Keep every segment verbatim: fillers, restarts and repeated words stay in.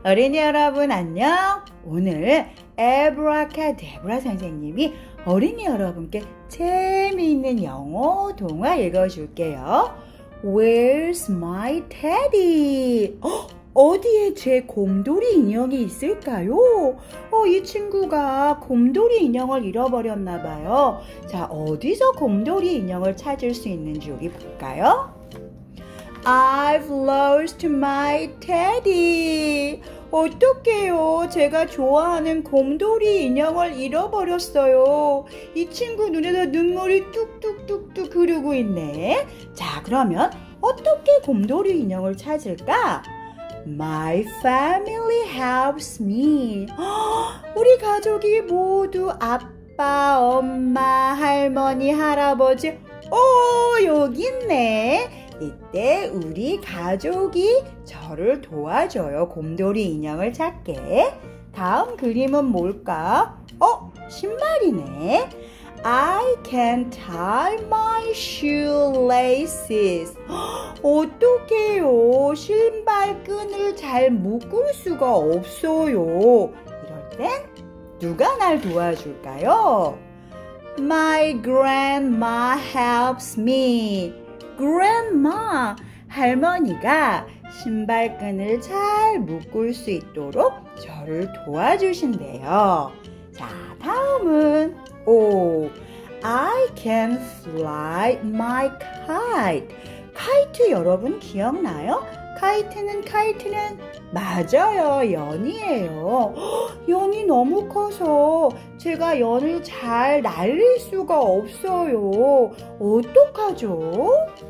어린이 여러분 안녕. 오늘 에브라카데브라 선생님이 어린이 여러분께 재미있는 영어 동화 읽어줄게요. Where's my teddy? 어, 어디에 제 곰돌이 인형이 있을까요? 어, 이 친구가 곰돌이 인형을 잃어버렸나 봐요. 자, 어디서 곰돌이 인형을 찾을 수 있는지 우리 볼까요? I've lost my teddy. 어떡해요. 제가 좋아하는 곰돌이 인형을 잃어버렸어요. 이 친구 눈에서 눈물이 뚝뚝뚝뚝 흐르고 있네. 자, 그러면 어떻게 곰돌이 인형을 찾을까? My family helps me. 우리 가족이 모두 아빠, 엄마, 할머니, 할아버지. 오, 여기 있네. 이때 우리 가족이 저를 도와줘요. 곰돌이 인형을 찾게. 다음 그림은 뭘까? 어? 신발이네. I can tie my shoelaces. 어떡해요. 신발끈을 잘 묶을 수가 없어요. 이럴 땐 누가 날 도와줄까요? My grandma helps me. Grandma, 할머니가 신발끈을 잘 묶을 수 있도록 저를 도와주신대요. 자, 다음은 오, I can fly my kite. 카이트 여러분 기억나요? 카이트는 카이트는 맞아요. 연이에요. 연이 너무 커서 제가 연을 잘 날릴 수가 없어요. 어떡하죠?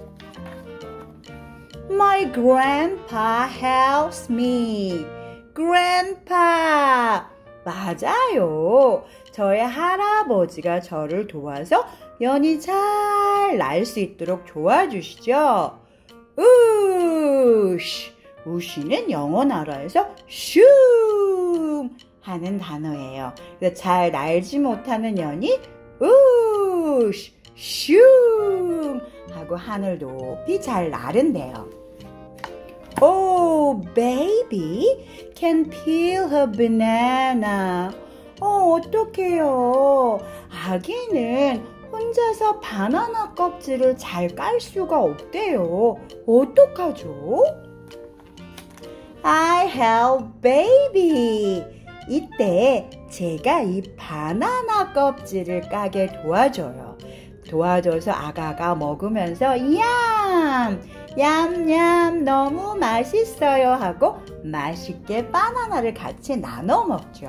My grandpa helps me. Grandpa. 맞아요. 저의 할아버지가 저를 도와서 연이 잘 날 수 있도록 도와주시죠. 우쉬. 우쉬는 영어 나라에서 슝 하는 단어예요. 그래서 잘 날지 못하는 연이 우쉬 슝 하고 하늘 높이 잘 나른대요. Oh, baby can peel her banana. 어, 어떡해요. 아기는 혼자서 바나나 껍질을 잘 깔 수가 없대요. 어떡하죠? I help baby. 이때 제가 이 바나나 껍질을 까게 도와줘요. 도와줘서 아가가 먹으면서 얌! 얌얌 너무 맛있어요 하고 맛있게 바나나를 같이 나눠 먹죠.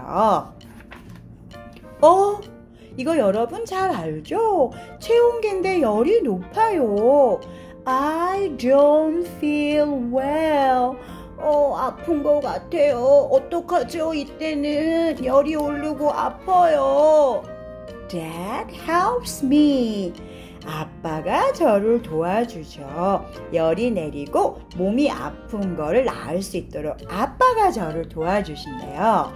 어? 이거 여러분 잘 알죠? 체온계인데 열이 높아요. I don't feel well. 어, 아픈 것 같아요. 어떡하죠? 이때는 열이 오르고 아파요. Dad helps me. 아빠가 저를 도와주죠. 열이 내리고 몸이 아픈 거를 나을 수 있도록 아빠가 저를 도와주신대요.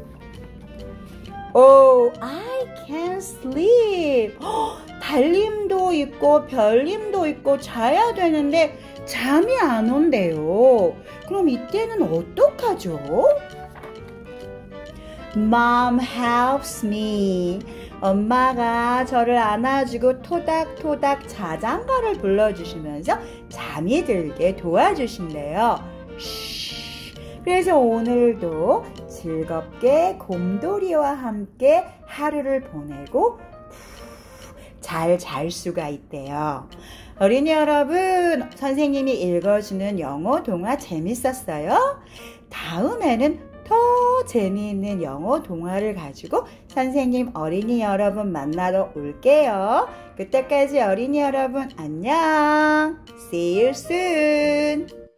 Oh, I can't sleep. 허, 달림도 있고 별림도 있고 자야 되는데 잠이 안 온대요. 그럼 이때는 어떡하죠? Mom helps me. 엄마가 저를 안아주고 토닥토닥 자장가를 불러주시면서 잠이 들게 도와주신대요. 쉬. 그래서 오늘도 즐겁게 곰돌이와 함께 하루를 보내고 잘 잘 수가 있대요. 어린이 여러분, 선생님이 읽어주는 영어 동화 재밌었어요? 다음에는 더 재미있는 영어 동화를 가지고 선생님 어린이 여러분 만나러 올게요. 그때까지 어린이 여러분 안녕. See you soon.